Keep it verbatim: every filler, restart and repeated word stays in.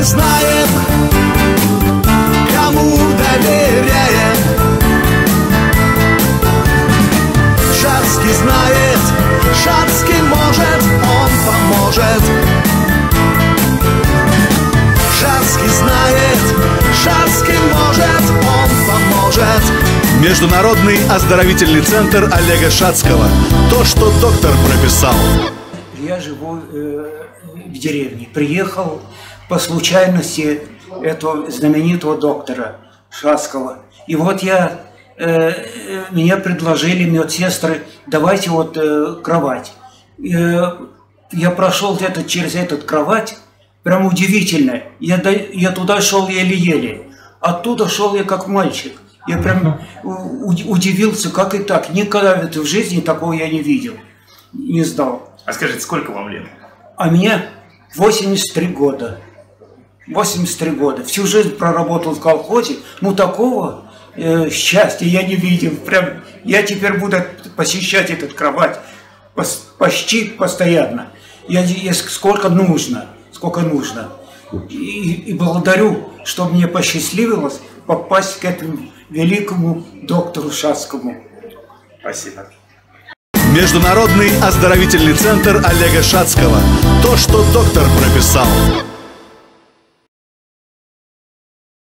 мы знаем, кому доверяем. Шацкий знает, Шацкий может, он поможет. Шацкий знает, Шацкий может, он поможет. Международный оздоровительный центр Олега Шацкого. То, что доктор прописал. Я живу э, в деревне. Приехал по случайности этого знаменитого доктора Шацкого. И вот я, э, мне предложили медсестры, давайте вот э, кровать. Э, я прошел этот, через этот кровать, прям удивительно. Я, я туда шел еле-еле. Оттуда шел я как мальчик. Я прям удивился, как и так. Никогда в жизни такого я не видел, не знал. А скажите, сколько вам лет? А мне восемьдесят три года. восемьдесят три года. Всю жизнь проработал в колхозе. Ну, такого э, счастья я не видел. Прям я теперь буду посещать эту кровать пос, почти постоянно. Я, я, сколько нужно. Сколько нужно. И, и благодарю, что мне посчастливилось попасть к этому великому доктору Шацкому. Спасибо. Международный оздоровительный центр Олега Шацкого. То, что доктор прописал.